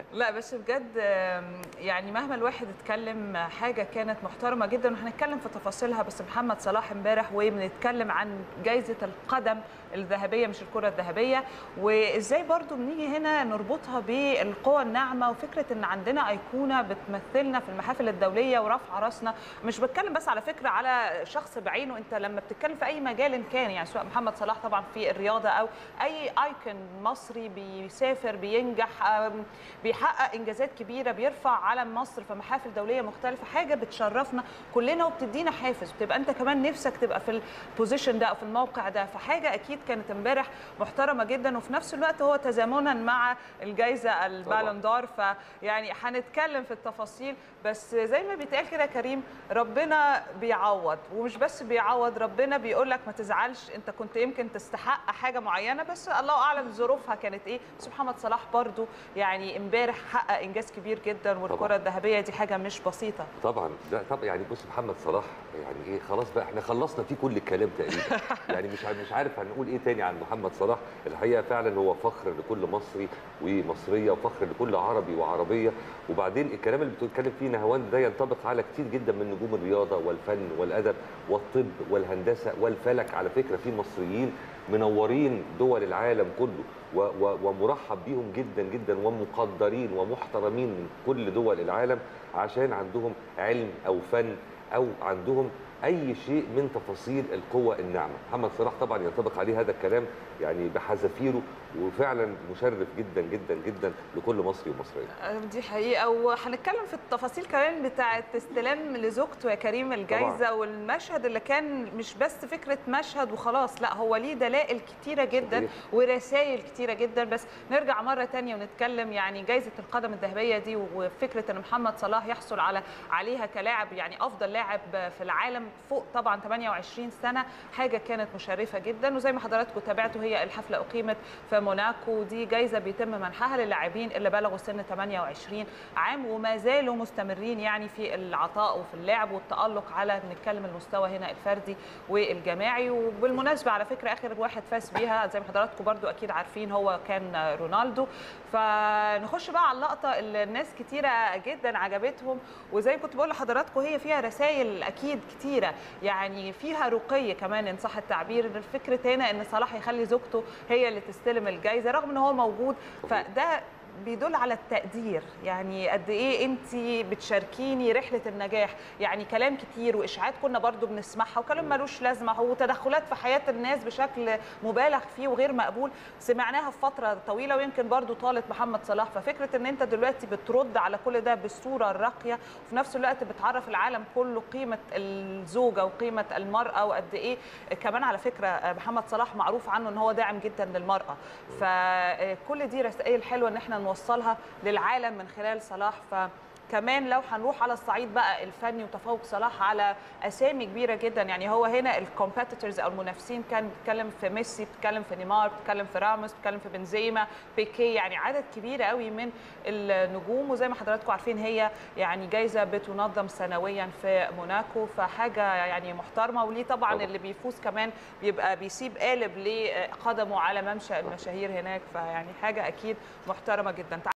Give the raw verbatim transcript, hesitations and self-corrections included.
لا بس بجد يعني مهما الواحد اتكلم حاجه كانت محترمه جدا، وهنتكلم في تفاصيلها. بس محمد صلاح امبارح وبنتكلم عن جائزه القدم الذهبيه مش الكره الذهبيه، وازاي برضو بنيجي هنا نربطها بالقوى الناعمه، وفكره ان عندنا ايقونه بتمثلنا في المحافل الدوليه ورفع راسنا. مش بتكلم بس على فكره على شخص بعينه، انت لما بتتكلم في اي مجال إن كان، يعني سواء محمد صلاح طبعا في الرياضه او اي ايكون مصري بيسافر بينجح بيحقق انجازات كبيره بيرفع علم مصر في محافل دوليه مختلفه، حاجه بتشرفنا كلنا وبتدينا حافز، وتبقى انت كمان نفسك تبقى في البوزيشن ده او في الموقع ده. فحاجه اكيد كانت امبارح محترمه جدا، وفي نفس الوقت هو تزامنا مع الجائزه البالون دور. فيعني هنتكلم في التفاصيل، بس زي ما بيتقال كده كريم، ربنا بيعوض، ومش بس بيعوض، ربنا بيقول لك ما تزعلش، انت كنت يمكن تستحق حاجه معينه بس الله اعلم ظروفها كانت ايه. بس محمد صلاح برضو يعني امبارح حقق انجاز كبير جدا، والكره الذهبيه دي حاجه مش بسيطه. طبعا ده طب يعني بص محمد صلاح يعني ايه، خلاص بقى احنا خلصنا فيه كل الكلام تقريبا. يعني مش مش عارف هنقول ايه تاني عن محمد صلاح. الحقيقه فعلا هو فخر لكل مصري ومصريه، وفخر لكل عربي وعربيه. وبعدين الكلام اللي بتتكلم فيه نهاوند ده ينطبق على كتير جدا من نجوم الرياضه والفن والادب والطب والهندسه والفلك. على فكره في مصريين منورين دول العالم كله ومرحب بيهم جدا جدا، ومقدرين ومحترمين من كل دول العالم عشان عندهم علم او فن او عندهم اي شيء من تفاصيل القوى الناعمه. محمد صلاح طبعا ينطبق عليه هذا الكلام يعني بحذافيره، وفعلا مشرف جدا جدا جدا لكل مصري ومصريه. دي حقيقه، وهنتكلم في التفاصيل كمان بتاعه استلام لزوجته يا كريم الجائزه طبعا. والمشهد اللي كان مش بس فكره مشهد وخلاص، لا هو ليه دلائل كتيره جدا صحيح. ورسائل كتيره جدا. بس نرجع مره ثانيه ونتكلم يعني جائزه القدم الذهبيه دي، وفكره ان محمد صلاح يحصل على عليها كلاعب يعني افضل لاعب في العالم فوق طبعا ثمانية وعشرين سنه، حاجه كانت مشرفه جدا. وزي ما حضراتكم تابعتوا هي الحفله اقيمت في موناكو، دي جايزه بيتم منحها للاعبين اللي بلغوا سن ثمانية وعشرين عام وما زالوا مستمرين يعني في العطاء وفي اللعب والتالق على بنتكلم المستوى هنا الفردي والجماعي. وبالمناسبه على فكره اخر واحد فاز بيها زي ما حضراتكم برضو اكيد عارفين هو كان رونالدو. فنخش بقى على اللقطه اللي الناس كتيره جدا عجبتهم، وزي ما كنت بقول لحضراتكم هي فيها رسائل اكيد كتيره، يعني فيها رقي كمان ان صح التعبير. الفكره هنا ان صلاح يخلي زوجته هي اللي تستلم الجائزه رغم ان هو موجود، فده بيدل على التقدير، يعني قد ايه انت بتشاركيني رحله النجاح. يعني كلام كتير واشاعات كنا برضو بنسمعها وكلام ملوش لازمه وتدخلات في حياه الناس بشكل مبالغ فيه وغير مقبول سمعناها في فتره طويله، ويمكن برضو طالت محمد صلاح. ففكره ان انت دلوقتي بترد على كل ده بالصوره الراقيه، وفي نفس الوقت بتعرف العالم كله قيمه الزوجه وقيمه المراه، وقد ايه كمان على فكره محمد صلاح معروف عنه ان هو داعم جدا للمراه. فكل دي رسائل حلوه ان احنا نوصلها للعالم من خلال صلاح. فكمان لو هنروح على الصعيد بقى الفني وتفوق صلاح على اسامي كبيره جدا، يعني هو هنا الكومبيتيتورز او المنافسين كان بيتكلم في ميسي، بيتكلم في نيمار، بيتكلم في راموس، بيتكلم في بنزيما، بيكي، يعني عدد كبير قوي من النجوم. وزي ما حضراتكم عارفين هي يعني جايزه بتنظم سنويا في موناكو، فحاجه يعني محترمه. وليه طبعا اللي بيفوز كمان بيبقى بيسيب قالب لقدمه على ممشى المشاهير هناك، فيعني حاجه اكيد محترمه جدا.